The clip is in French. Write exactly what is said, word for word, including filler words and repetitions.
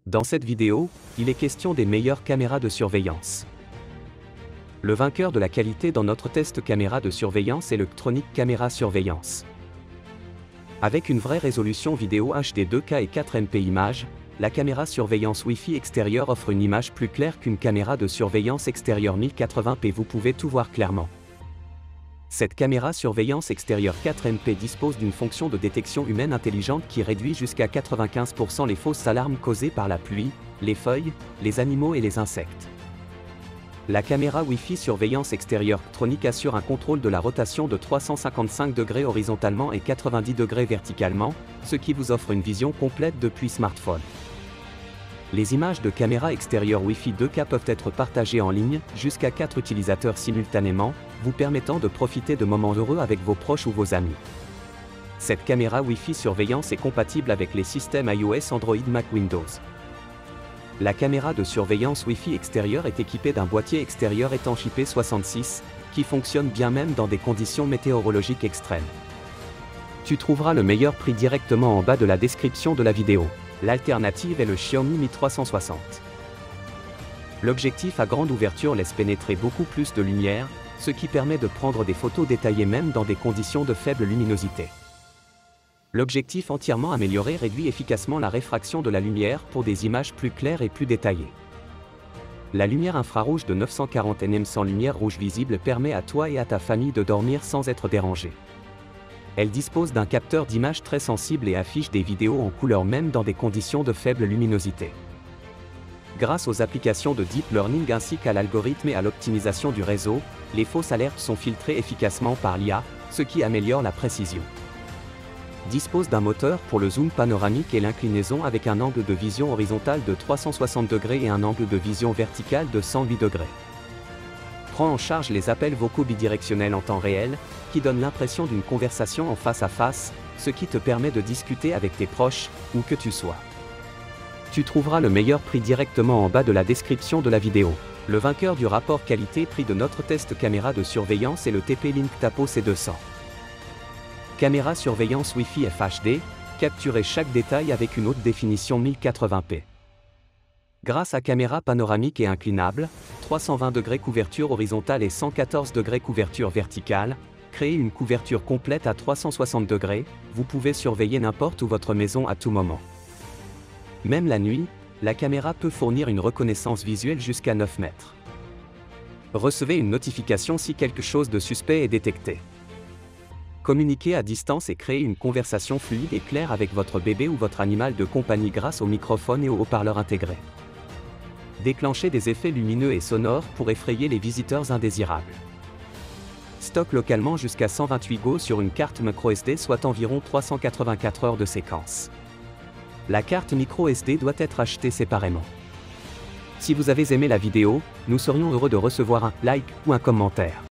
Dans cette vidéo, il est question des meilleures caméras de surveillance. Le vainqueur de la qualité dans notre test caméra de surveillance est le Ctronic Camera Surveillance. Avec une vraie résolution vidéo H D deux K et quatre M P images, la caméra surveillance Wi-Fi extérieure offre une image plus claire qu'une caméra de surveillance extérieure mille quatre-vingts p. Vous pouvez tout voir clairement. Cette caméra surveillance extérieure quatre M P dispose d'une fonction de détection humaine intelligente qui réduit jusqu'à quatre-vingt-quinze pour cent les fausses alarmes causées par la pluie, les feuilles, les animaux et les insectes. La caméra Wi-Fi surveillance extérieure Ctronic assure un contrôle de la rotation de trois cent cinquante-cinq degrés horizontalement et quatre-vingt-dix degrés verticalement, ce qui vous offre une vision complète depuis smartphone. Les images de caméra extérieure Wi-Fi deux K peuvent être partagées en ligne, jusqu'à quatre utilisateurs simultanément, vous permettant de profiter de moments heureux avec vos proches ou vos amis. Cette caméra Wi-Fi surveillance est compatible avec les systèmes iOS, Android, Mac, Windows. La caméra de surveillance Wi-Fi extérieure est équipée d'un boîtier extérieur étanche I P soixante-six, qui fonctionne bien même dans des conditions météorologiques extrêmes. Tu trouveras le meilleur prix directement en bas de la description de la vidéo. L'alternative est le Xiaomi Mi trois cent soixante. L'objectif à grande ouverture laisse pénétrer beaucoup plus de lumière, ce qui permet de prendre des photos détaillées même dans des conditions de faible luminosité. L'objectif entièrement amélioré réduit efficacement la réfraction de la lumière pour des images plus claires et plus détaillées. La lumière infrarouge de neuf cent quarante nanométres sans lumière rouge visible permet à toi et à ta famille de dormir sans être dérangé. Elle dispose d'un capteur d'image très sensible et affiche des vidéos en couleur même dans des conditions de faible luminosité. Grâce aux applications de Deep Learning ainsi qu'à l'algorithme et à l'optimisation du réseau, les fausses alertes sont filtrées efficacement par l'I A, ce qui améliore la précision. Dispose d'un moteur pour le zoom panoramique et l'inclinaison avec un angle de vision horizontale de trois cent soixante degrés et un angle de vision verticale de cent huit degrés. Prend en charge les appels vocaux bidirectionnels en temps réel, qui donnent l'impression d'une conversation en face à face, ce qui te permet de discuter avec tes proches, où que tu sois. Tu trouveras le meilleur prix directement en bas de la description de la vidéo. Le vainqueur du rapport qualité-prix de notre test caméra de surveillance est le T P-Link Tapo C deux cents. Caméra surveillance Wi-Fi F H D, capturez chaque détail avec une haute définition mille quatre-vingts p. Grâce à caméra panoramique et inclinable, trois cent vingt degrés couverture horizontale et cent quatorze degrés couverture verticale, créez une couverture complète à trois cent soixante degrés, vous pouvez surveiller n'importe où votre maison à tout moment. Même la nuit, la caméra peut fournir une reconnaissance visuelle jusqu'à neuf mètres. Recevez une notification si quelque chose de suspect est détecté. Communiquez à distance et créez une conversation fluide et claire avec votre bébé ou votre animal de compagnie grâce au microphone et au haut-parleur intégrés. Déclenchez des effets lumineux et sonores pour effrayer les visiteurs indésirables. Stocke localement jusqu'à cent vingt-huit Go sur une carte microSD, soit environ trois cent quatre-vingt-quatre heures de séquence. La carte microSD doit être achetée séparément. Si vous avez aimé la vidéo, nous serions heureux de recevoir un like ou un commentaire.